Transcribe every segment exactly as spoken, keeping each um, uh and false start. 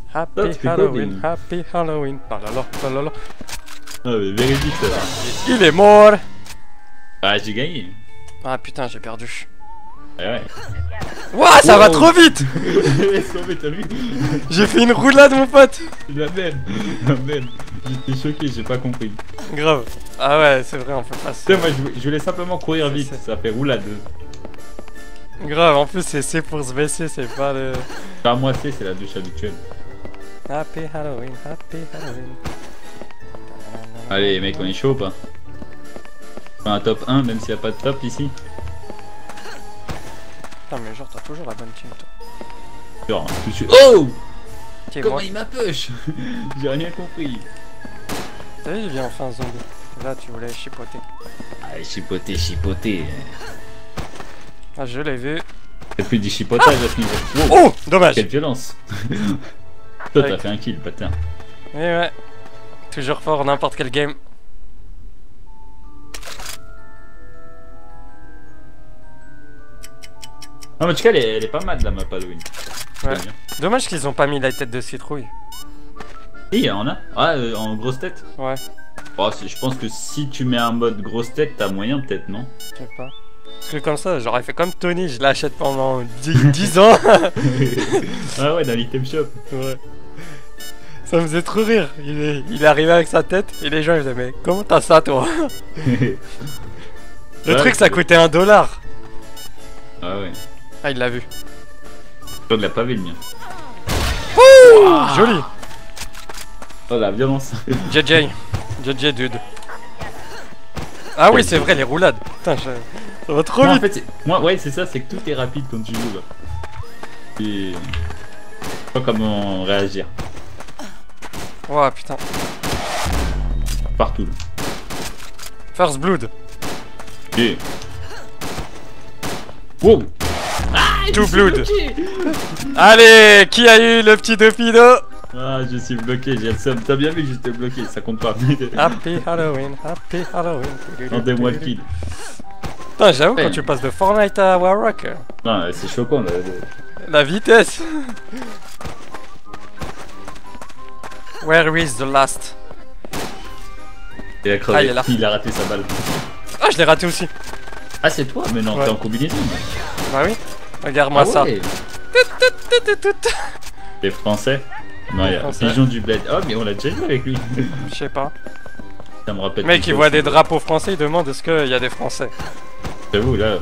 Happy Ah, tu fais quoi, Halloween, Bing? Happy Halloween. Ah là là, ah là là. Ah mais véridique ça va. Il est mort. Ah j'ai gagné. Ah putain, j'ai perdu. Ouais ouais. Ouah, ça Wow. va trop vite. Laisse tomber, t'as vu? J'ai fait une roulade, mon pote. La même. La même. J'étais choqué, j'ai pas compris. Grave. Ah ouais, c'est vrai, on peut pas. Tu sais, moi je voulais, je voulais simplement courir C'est- vite, c'est- ça fait roulade. Grave, en plus c'est C pour se baisser, c'est pas le... Pas moi c'est, c'est la douche habituelle. Happy Halloween, Happy Halloween. Allez mec, on est chaud ou pas? Enfin, un top un, même s'il n'y a pas de top ici. Putain, mais genre, t'as toujours la bonne team, toi. Genre, tout de suite. Oh! Ok, Comment moi, il m'a push? J'ai rien compris. t'as vu, il vient enfin zombie. Là, tu voulais chipoter. Ah, chipoter, chipoter. Ah, je l'ai vu. C'est plus du chipotage à ce niveau. Wow. Oh, dommage. Quelle violence. Toi, t'as Avec- fait un kill, bâtard. Et ouais. Toujours fort, n'importe quel game. Non, mais en tout cas, elle est, elle est pas mal la map Halloween. Ouais. Très bien. Dommage qu'ils ont pas mis la tête de citrouille. Et il y en a. Ah, euh, en grosse tête. Ouais, Oh, c'est- je pense que si tu mets un mode grosse tête, t'as moyen peut-être, non? je sais pas. Parce que comme ça, j'aurais fait comme Tony, je l'achète pendant dix ans. Ah ouais, dans l'item shop. Ouais. Ça me faisait trop rire. Il est, il est arrivé avec sa tête et les gens ils disaient mais comment t'as ça toi? Le Ouais, truc ça c'est- coûtait un dollar. Ah ouais. Ah il l'a vu. Toi, de la pavé le mien. Ah. Joli. Oh la violence. J J. J J dude. Ah oui c'est vrai les roulades. Putain je... ça va trop Moi, en vite. fait, c'est- moi, ouais, c'est ça, c'est que tout est rapide quand tu joues là. Et. Je sais pas comment réagir. Oh putain. Partout là. First blood. Et. Wow! Two blood. Allez, qui a eu le petit Dopido? Ah, je suis bloqué, j'ai le seum. T'as bien vu que j'étais bloqué, ça compte pas. Happy Halloween, Happy Halloween. Rendez-moi le kill. Putain, j'avoue, quand Ouais. tu passes de Fortnite à Warrock, euh, Non, c'est choquant là. la vitesse. Where is the last? Il a crevé, Ah, il est là. il a raté sa balle. Ah, je l'ai raté aussi. Ah, c'est toi? Mais non, Ouais. t'es en combinaison. Bah oui. Regarde-moi Ah ça. ouais. Tout, tout, tout. Les Français? Non, il y a Français. Pigeon du Bled. Oh, mais on l'a déjà vu avec lui. Je sais pas. Ça me rappelle. Le mec, quelque il chose. voit des drapeaux français, il demande est-ce qu'il y a des français. J'avoue, là.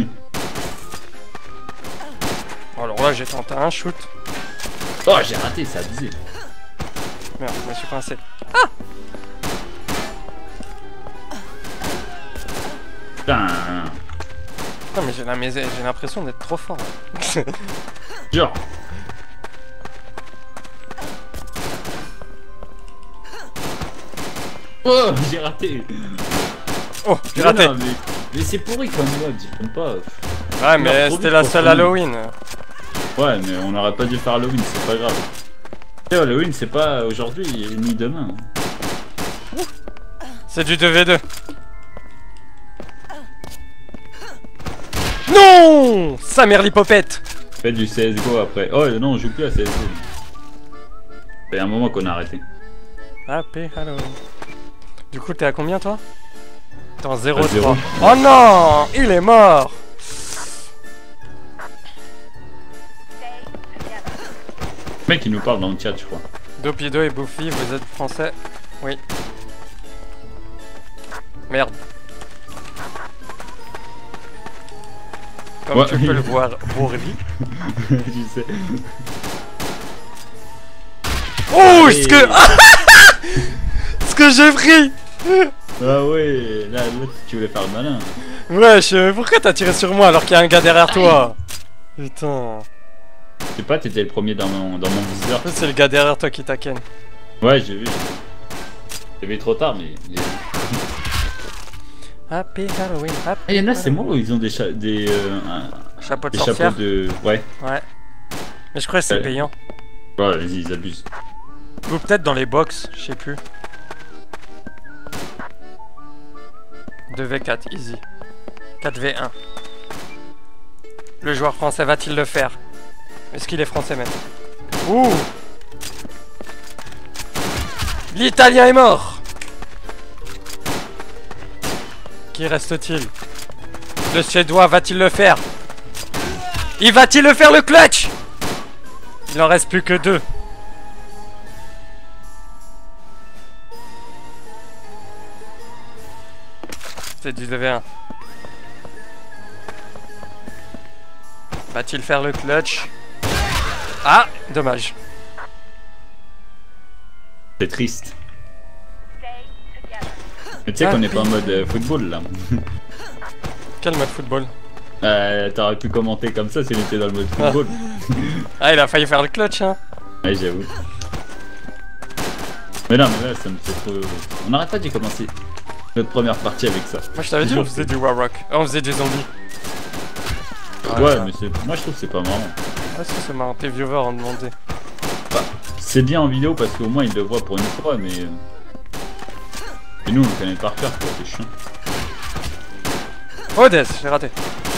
Alors là, j'ai tenté un shoot. Oh, j'ai raté, ça abusé. Merde, je me suis coincé. Putain. Non, mais j'ai la- mais j'ai l'impression d'être trop fort. Genre. Oh, j'ai raté. Oh, j'ai Mais raté. non, mais mais c'est pourri comme mode, j'y compte pas. Ouais, mais trop c'était vite la pour seule tout le monde. Halloween. Ouais, mais on n'aurait pas dû faire Halloween, c'est pas grave. Et Halloween, c'est pas aujourd'hui ni demain. C'est du deux v deux. Non, sa mère l'hypopète. Fais du C S G O après. Oh non, on joue plus à C S G O. Il y a un moment qu'on a arrêté. Happy Halloween. Du coup, t'es à combien toi? T'es en zéro À zéro. trois. Oh non, il est mort. Le mec, il nous parle dans le chat, je crois. Dopido et Buffy, vous êtes français? Oui. Merde. Comme Ouais. tu peux le voir, Bourli. Je sais. Oh, Allez. ce que... ce que j'ai pris. Ah ouais, là, là, tu voulais faire le malin. Wesh, euh, pourquoi t'as tiré sur moi alors qu'il y a un gars derrière toi? Putain. Je sais pas, t'étais le premier dans mon, dans mon viseur. En plus, c'est le gars derrière toi qui t'a ken. Ouais, j'ai vu. J'ai vu trop tard, mais. j'ai- Happy Halloween, happy Ah, y'en a, c'est Halloween. moi où ils ont des, cha des, euh, un- Chapeau de des sorcière. chapeaux de. Ouais. Ouais. Mais je crois que c'est Ouais. payant. Ouais, vas-y, ils abusent. Ou peut-être dans les box, je sais plus. deux v quatre, easy. quatre v un. Le joueur français va-t-il le faire? Est-ce qu'il est français même? Ouh! L'Italien est mort. Qui reste-t-il? Le Suédois va-t-il le faire? Il va-t-il le faire le clutch? Il en reste plus que deux. C'est du V un. Va-t-il faire le clutch? Ah, dommage. C'est triste. Mais tu sais qu'on est pas en mode euh, football là. Quel mode football? Euh, T'aurais pu commenter comme ça si on était dans le mode football. Ah, il a failli faire le clutch, hein. Ouais, j'avoue. Mais non, mais là, ça me fait trop. On n'arrête pas d'y commencer notre première partie avec ça. Moi, je t'avais dit, on faisait du Warrock. Oh, on faisait des zombies. Ouais, ouais, mais c'est... moi je trouve que c'est pas marrant. Ouais, si, c'est marrant. Tes viewers ont demandé. Bah, c'est bien en vidéo parce qu'au moins ils le voient pour une fois, mais. Et nous on le connaît par cœur, quoi, c'est chiant. Oh, Death, j'ai raté.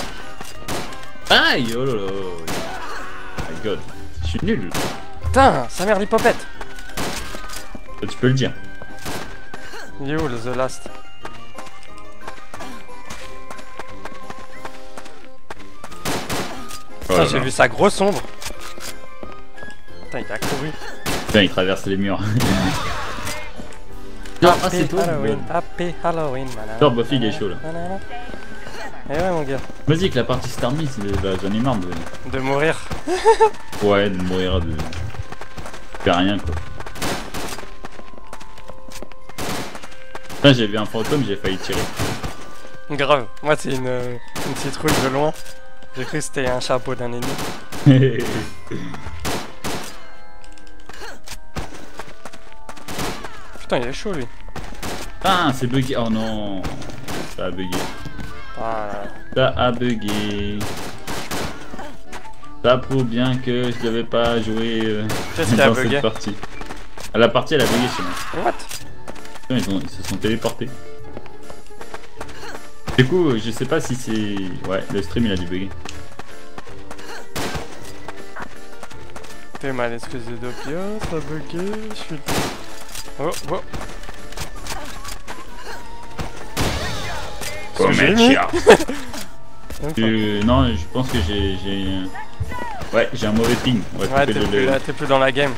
Aïe, oh là là. Oh my god, je suis nul. Putain, sa mère l'hippopète. Ça, tu peux le dire. Il est où le The Last? Oh J'ai vu sa grosse ombre. Putain, il a couru. Putain, il traverse les murs. Ah, ah c'est toi. Halloween, happy Halloween, manana. Genre, Buffy il est chaud là. Manana. Eh ouais, mon gars. Vas-y, que la partie se termine, bah, j'en ai marre de. De mourir. Ouais, de mourir, de. Faire rien quoi. Là, j'ai vu un fantôme, j'ai failli tirer. Grave. Moi, c'est une, une citrouille de loin. J'ai cru que c'était un chapeau d'un ennemi. Putain, il est chaud lui. Ah, c'est bugué. Oh non. Ça a bugué. Ah, Ça a bugué. Ça prouve bien que je devais pas jouer euh, Qu'est-ce qui a dans bugué? cette partie. Ah, la partie elle a bugué chez moi. what? Putain, Ils, ont- ils se sont téléportés. Du coup, je sais pas si c'est... Ouais, le stream il a dû bugger. T'es mal, espèce de dopio, ça a bugué, je suis... Oh, oh. Oh, que j'ai mec, mis. chia. Même pas. Euh, non, je pense que j'ai... j'ai- Ouais, j'ai un mauvais ping. On va Ouais, couper t'es le- plus, le- là, t'es plus dans la game.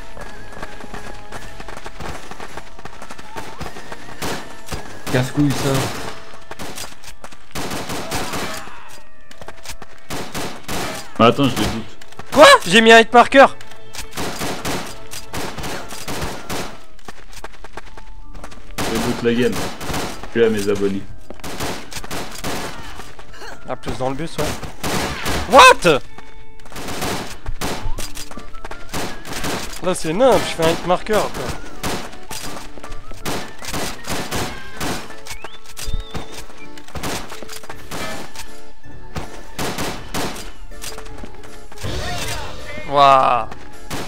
Casse-couille ça. Bah attends, je le doute. Quoi? J'ai mis un hit marker. Je doute la game. Je suis à mes abonnés. Ah, plus dans le bus, ouais. What? Là, c'est nimp, je fais un hit marker, quoi. Waouh.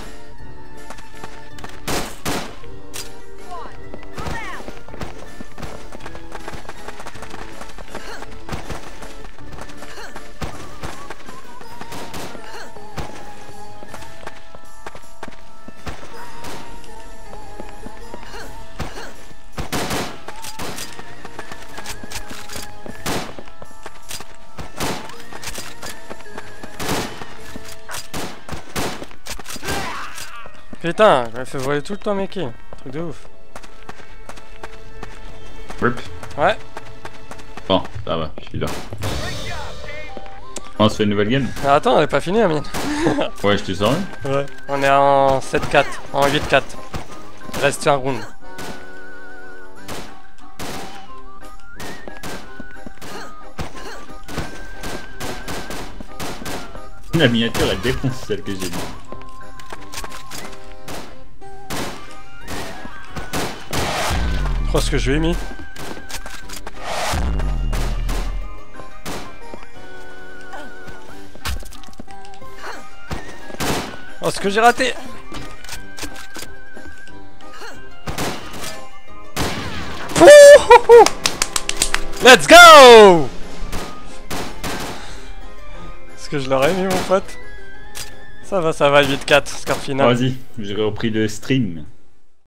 Putain, je me fais voler tout le temps mes kills. Truc de ouf. Rip. Ouais. Bon, ça va, je suis là. On se fait une nouvelle game? Mais attends, on est pas fini, Amine. Ouais, je te sors une. Ouais. On est en sept quatre, en huit quatre. Reste un round. La miniature elle défonce celle que j'ai mis. Oh, ce que je lui ai mis. Oh, ce que j'ai raté. Pouhouhou. Let's go. Est-ce que je l'aurais mis, mon pote? Ça va, ça va, huit quatre, score final. Vas-y, j'ai repris le stream.